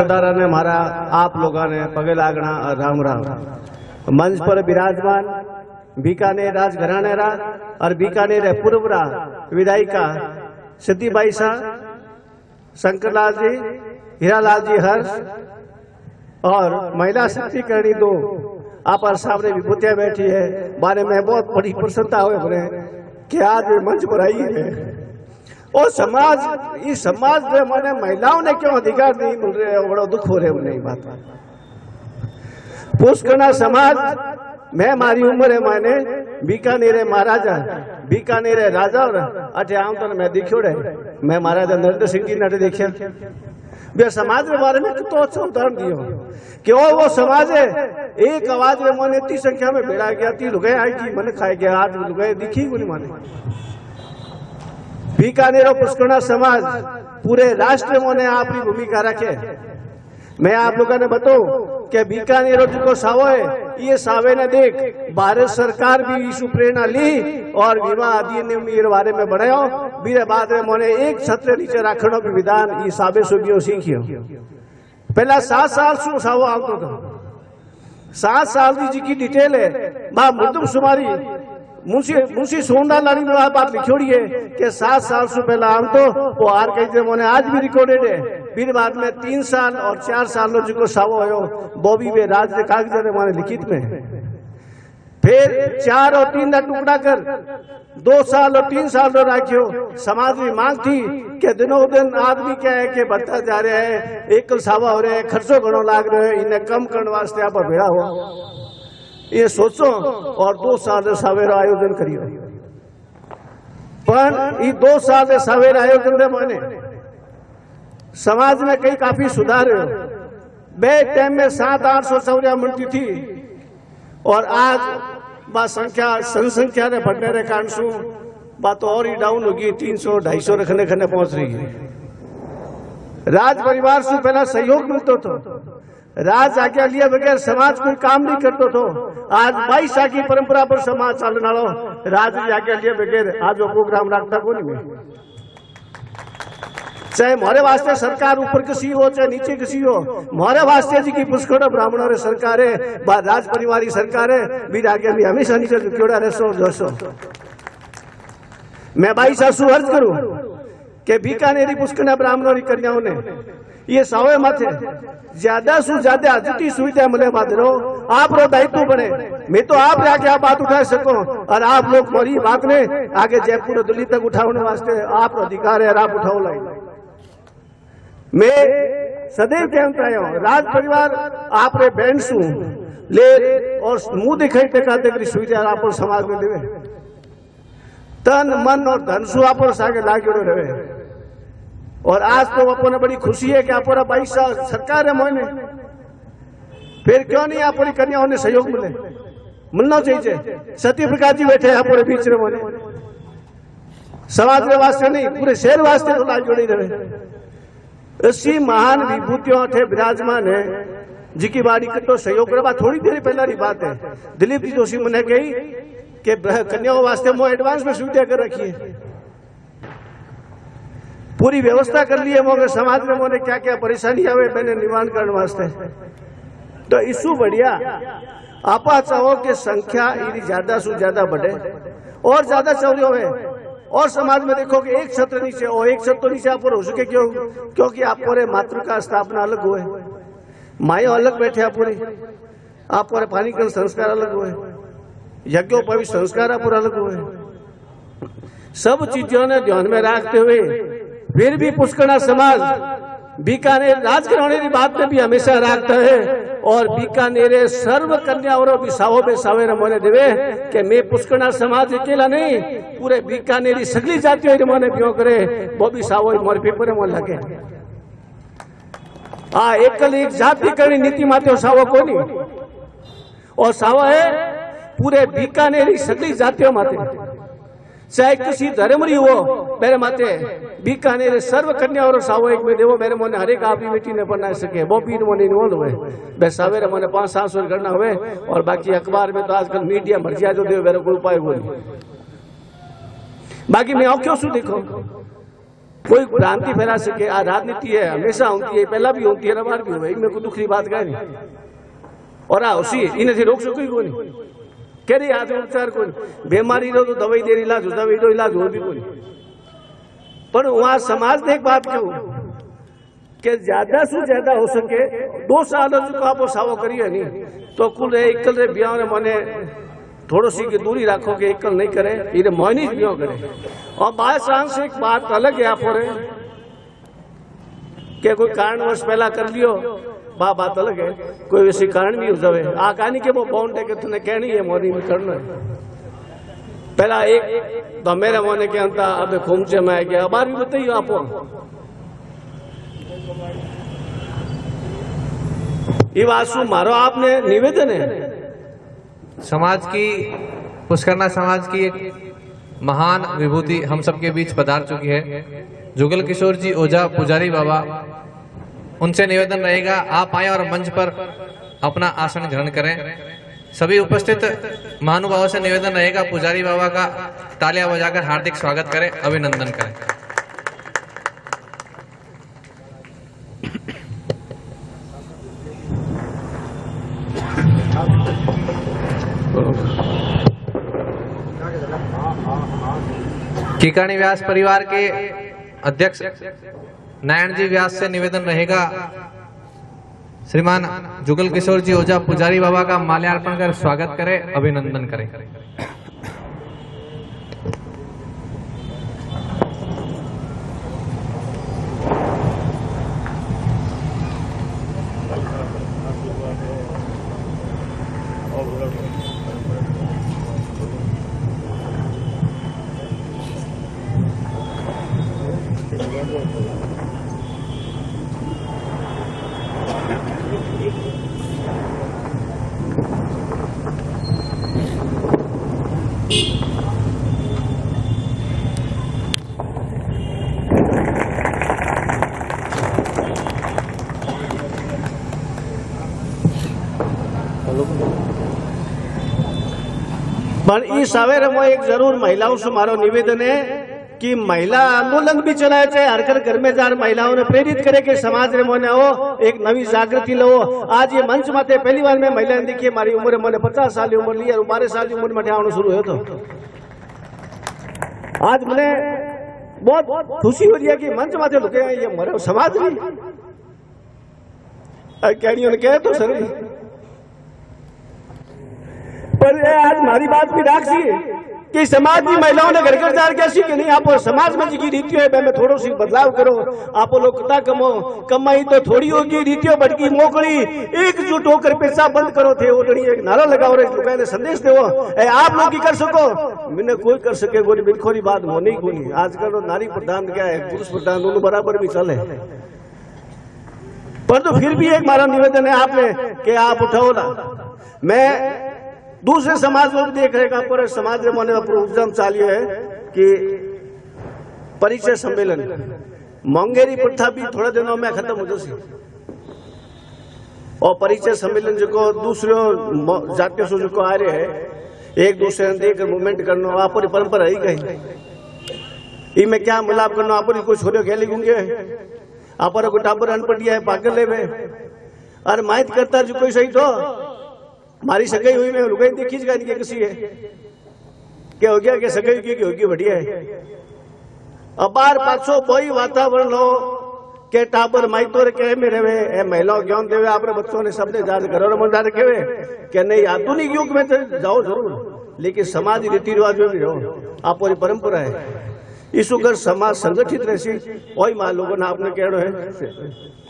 पधारा ने मारा आप लोगों ने पगे लागना राम राम। मंच पर विराजमान बीकानेर राजघरानेरा और बीकानेर पूर्वरा विधायिका सतीबाई शाह, शंकरलाल जी, हीरालाल जी हर्ष और महिला शक्तिकरणी 2 आप सामने विभूतियां बैठी है। बारे में बहुत बड़ी प्रसन्नता हुए बोले कि आज मंच पर आई है और समाज, इस समाज में माने महिलाओं ने क्यों अधिकार नहीं मिल रहे, बड़ा दुख हो रहे उन्हें बात। पुष्करना समाज मैं मारी उम्र है माने बीकानेर महाराजा, बीकानेर राजा और अठे आम तो मैं दिखो रहे, मैं महाराजा नरेंद्र सिंह जी ने देखा वे समाज के बारे में कितना अच्छा उदाहरण दियो कि वो समाज है एक आवाज में मन इतनी संख्या में भेड़ा गया, 3 लुगाई आएगी मन खाए गया, 8 लुगाई दिखी नहीं माने। बीकानेर और पुष्करना समाज पूरे राष्ट्र में अपनी भूमिका रखे। मैं आप लोगों ने बताऊं कि बीकानेर जो सावो है, ये सावे ने देख भारत सरकार भी इस प्रेरणा ली और विवाह अधिनियम के बारे में बढ़ायो। बीरे बाद में मोने एक छत्र नीचे रखने भी विधान ये साबे सुबियो सीखियो। पहला 7 साल सु सावो आवतो तो 7 साल की जी डिटेल है बा मुर्दम शुमारी मुंशी सोनलाल ने बात लिखोड़ी है कि 7 साल से पहला आम तो वो आर कही मोने आज भी रिकॉर्डेड है। फिर बाद में 3 साल और 4 साल जो सावो हो वो भी वे राज कागज माने लिखित में, फिर 4 और 3 का टुकड़ा कर 2 साल और 3 साल राखियो। समाज की मांग थी कि दिनों दिन आदमी क्या है कि बढ़ता जा रहा है, एक सावा हो रहा है, खर्चो घणो लाग रहा है, इन्हें कम करने वास्ते आप भेड़ा हुआ ये सोचो और 2 साल सवेरा आयोजन करियो। पर ये 2 साल सवेरा आयोजन दे माने समाज में कई काफी सुधार हो। बे टाइम में 700-800 सवरिया मिलती थी और आज बा संख्या जनसंख्या ने बढ़ने के कारण सु बात तो और ही डाउन होगी, 300-250 रखने खने पहुंच रही है। राज परिवार से पहला सहयोग मिलता तो, राज आज्ञा लिए बगैर समाज कोई काम नहीं करते तो। आज 22 की परंपरा पर समाज चलने वालों राज की आज्ञा लिए बगैर आज वो प्रोग्राम रखता को नहीं। चाहे मोरे वास्ते सरकार ऊपर किसी हो चाहे नीचे किसी हो, मोरे वास्ते जी की पुष्करना ब्राह्मणों रे सरकार है, राज परिवारी सरकार है, बीर आज्ञा भी हमेशा नीचे क्योड़ा रसो जोशो। मैं 22 सासू अर्ज करूं कि बीकानेरी पुष्करना ब्राह्मणों की कन्याओं ने ये सावे माथे ज्यादा से ज्यादा जितनी सुविधा मिले माधरो आप रो दायित्व बने। मैं तो आप आके आप बात उठा सको और आप लोग मोरी बात ने आगे जयपुर दिल्ली तक उठाने वास्ते आप अधिकार है, आप उठाओ लाई। मैं सदैव कहता हूं राज परिवार आप रे बहन सु ले और मुंह दिखाई टेका की सुविधा आप समाज में देवे, तन मन और धन सु आप आगे लागेड़ो रहे। और आज तो अपने बड़ी खुशी है कि अपना 22 साल सरकार है मोने, फिर क्यों नहीं अपनी कन्याओं ने सहयोग मिले, मिलना चाहिए। सती प्रकाश जी बैठे अपने बीच में मोने, समाज के वास्ते नहीं पूरे शहर वास्ते तो लाल जोड़ी रहे। ऐसी महान विभूतियों थे विराजमान है जिनकी बाड़ी कतो सहयोग करवा। थोड़ी देर पहला की बात है, दिलीप जी जोशी मैंने कही कि कन्याओं वास्ते मो एडवांस में सुविधा कर रखी है, पूरी व्यवस्था कर ली है मोगे समाज में मोने क्या क्या परेशानी आवे मैंने निवारण करने वास्ते। तो इसु बढ़िया आपा चाहो कि संख्या ज्यादा से ज्यादा बढ़े और ज्यादा चौरियो है। और समाज में देखो कि एक छत्र नीचे और एक छत्र नीचे आप हो सके क्यों, क्योंकि आप पूरे मातृ का स्थापना अलग हुए, माया अलग बैठे आप पूरी, आप पूरे पानी का संस्कार अलग हुए, यज्ञोपवी संस्कार आप अलग हुए। सब चीजों ने ध्यान में रखते हुए फिर भी पुष्करना समाज बीकानेर राजघराने की बात में भी हमेशा रखता है और बीकानेर सर्व कन्याओं बिसावो बेसावे मोने देवे कि मैं पुष्करना समाज अकेला नहीं पूरे बीकानेरी सगली जातियों मोने बियो करे वो बिसावो मोर पेपर में लगे। एकल एक जाति करनी नीति माते सावो को नहीं और सावा है पूरे बीकानेरी सगली जातियों माते, चाहे किसी धर्म री हो मेरे माते बीकानेर सर्व कन्या और सावो एक में देवो मेरे मोने हरेक आपकी बेटी ने बना सके वो भी मोने इन्वॉल्व हुए बे सवेरे मोने 5-7 करना हुए और बाकी अखबार में तो आजकल मीडिया मर्जिया जो देव मेरे को उपाय बोली। बाकी मैं क्यों सु देखो कोई भ्रांति फैला सके। आ राजनीति है, हमेशा होती है, पहला भी होती है, रबार भी हुई, मेरे को दुखरी बात कह नहीं। और आ उसी इन्हें रोक सको कोई नहीं, कह रही आज उपचार कोई बीमारी रो तो दवाई दे इलाज, दवाई दो इलाज हो भी कोई। पर वहां समाज ने एक बात कहूं कि ज्यादा से ज्यादा हो सके 2 साल जो आप सावो करिए नहीं तो कुल एकल रे ब्याह रे मने थोड़ो सी की दूरी रखो कि एकल नहीं करे, ये मोहनी ब्याह करे। और बाय चांस एक बात अलग है आप के कोई कारणवश पहला कर लियो, बात अलग है, कोई वैसे कारण भी हो जाए। आ कहानी के वो बाउंड है कि तुमने कहनी है मोहनी में करना है। पहला एक तो मेरे मोने के अंता अब खूमचे में आए गया, बार भी बताइए आप। ये वासु मारो आपने निवेदन है समाज की, पुष्करना समाज की एक महान विभूति हम सबके बीच पधार चुकी है, जुगल किशोर जी ओझा पुजारी बाबा। उनसे निवेदन रहेगा आप आए और मंच पर अपना आसन ग्रहण करें। सभी उपस्थित महानुभावों से निवेदन रहेगा पुजारी बाबा का तालियां बजाकर हार्दिक स्वागत करें, अभिनंदन करें। कीकाणी व्यास परिवार के अध्यक्ष नारायण जी व्यास से निवेदन रहेगा श्रीमान जुगल किशोर जी ओझा पुजारी बाबा का माल्यार्पण कर स्वागत करें, अभिनंदन करें। पर इस सवेरे में एक जरूर महिलाओं से मारो निवेदन है कि महिला आंदोलन भी चलाए चाहे हर घर में जार महिलाओं ने प्रेरित करे कि समाज रे मोने हो एक नवी जागृति लो। आज ये मंच माथे पहली बार में महिला ने देखी, मारी उम्र मैंने 50 साल की उम्र ली और 12 साल की उम्र में आना शुरू हो। तो आज मैंने बहुत खुशी हो रही है कि मंच माथे लुके ये मरे समाज नहीं कहनी ने कहे तो सर। पर आज मारी बात भी राखी कि समाज की महिलाओं ने घर घर जार कैसी कि नहीं आप समाज में जी रीतियों है मैं थोड़ो सी बदलाव करो। आप लोग कता कमो कमाई तो थोड़ी होगी, रीतियों भटकी मोकड़ी एकजुट होकर पैसा बंद करो थे ओढ़नी एक नारा लगाओ रे ने संदेश दो आप लोग की कर सको मैंने कोई कर सके गोरी बिलखोरी बात होनी ही कोई। आजकल तो नारी प्रधान क्या है पुरुष प्रधान दोनों बराबर भी चले। पर तो फिर भी एक हमारा निवेदन है आपने कि आप उठाओ ना। मैं दूसरे समाज में भी देख रहे पूरे समाज में मोने प्रोग्राम चालू है कि परिचय सम्मेलन मोंगेरी प्रथा भी थोड़े दिनों में खत्म हो जाए और परिचय सम्मेलन जो दूसरे जातियों से जो आ रहे हैं एक दूसरे ने देख मूवमेंट करना आप परंपरा ही कहीं इनमें क्या मिलाप करना आप कोई छोड़े खेली गूंगे आप कोई टाबर अनपढ़िया है पागल है अरे माहित करता जो कोई सही तो मारी सगाई हुई में लुगाई देखी जानी के किसी है क्या हो गया कि सगाई की होगी बढ़िया है। अब बार पाछो कोई वातावरण हो के टाबर माइतो के में रहे ए महिलाओं ज्ञान देवे आपने बच्चों ने सबने जान घरों में मंडा रखे हुए कि नहीं आधुनिक युग में तो जाओ जरूर लेकिन समाज रीति रिवाज में भी रहो आप परंपरा है। इस अगर समाज संगठित रहे वही मान लोगों ने आपने कहना है।